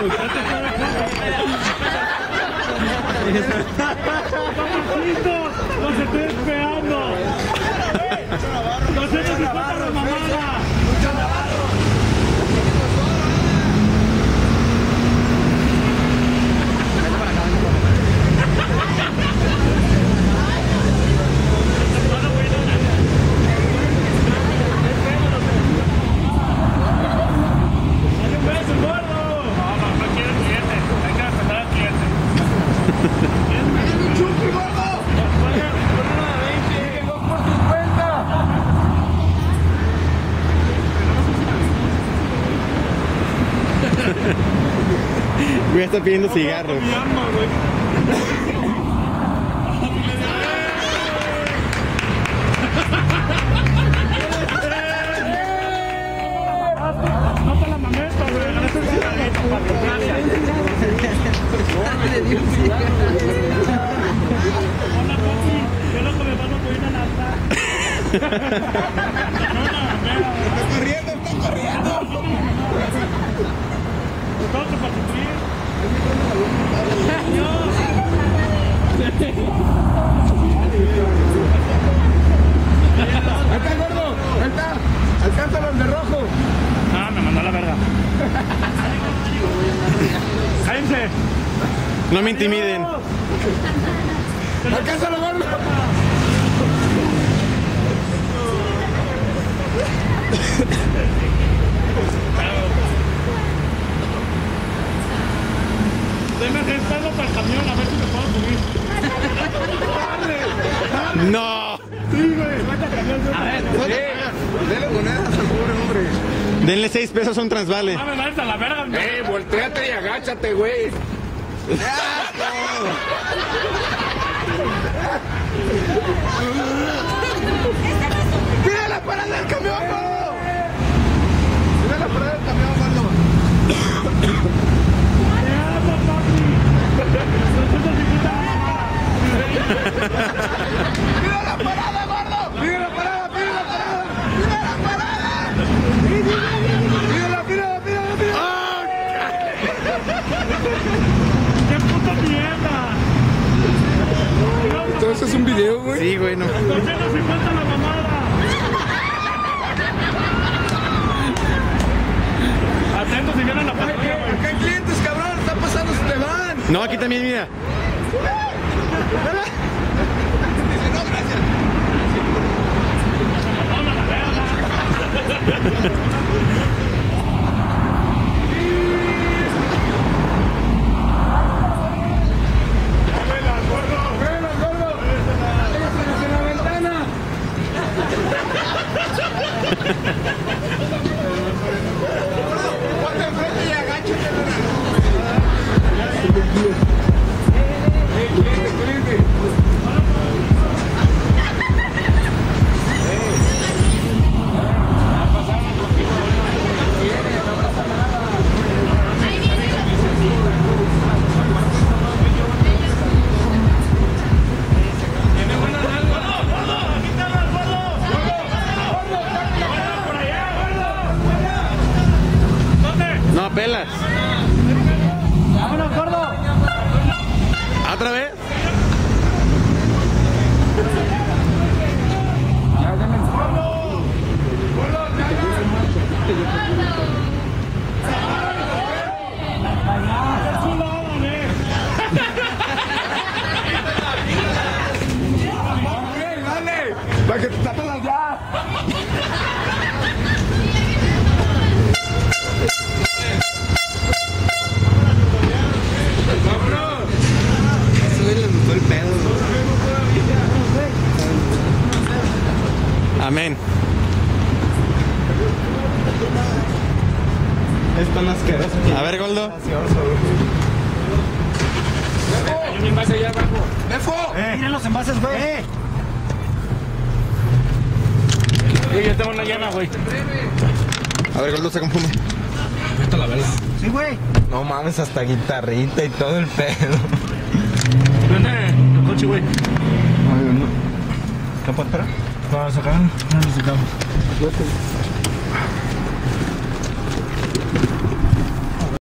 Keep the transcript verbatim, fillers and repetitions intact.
¡Los estoy esperando! ¡doscientos cincuenta de mamada! Voy a estar pidiendo cigarros. No te la mameta, güey. Le dio un cigarro. Hola, papi. Yo lo que me van a poner a lanzar. Está corriendo, está corriendo. Otro para sufrir. Ahí está, gordo. Ahí está. Alcánzalo el de rojo. Ah, me mandó a la verga. ¡Cállense! No me intimiden. Alcánzalo, gordo. Deme seis pesos para el camión, a ver si me puedo subir. No. Sí, güey. A ver, Sí. Dele monedas al pobre hombre. Denle seis pesos a un transvale. no me vayas a la verga, güey. Eh, volteate y agáchate, güey. ¡Mira la parada del camión, gordo! ¡Mira la parada del camión, gordo! ¡Mira la parada, gordo! ¡Mira la parada, mira la parada! ¡Mira la parada! ¡Mírala, mírala, mírala, mírala! ¡Qué puta mierda! ¿Entonces es un video, güey? Sí, güey, no. doscientos cincuenta la mamada. Atentos si vienen la patrulla, güey. Acá hay clientes, cabrón, está pasando, se te van. No, aquí también, mira. Dice, no, gracias. Vamos a la verga. ¡Vuela, gordo! ¡Váyanse en la ventana! Ponte enfrente y agáchate. Cliente, cliente. No, pelas. ¡Vámonos, gordo! ¿Otra vez? ¡Dale! ¡Para que te tapes allá! Amén. Es tan asqueroso. A ver, Goldo. Hay un envase allá abajo. ¡Mefo! Miren los envases, güey. Eh. Sí, yo tengo una llena, güey. A ver, Goldo, se confunde. Esta la verga. Sí, güey. No mames, hasta guitarrita y todo el pedo. Vente el coche, güey. ¿Qué puedo esperar? Para sacar, no lo sacamos.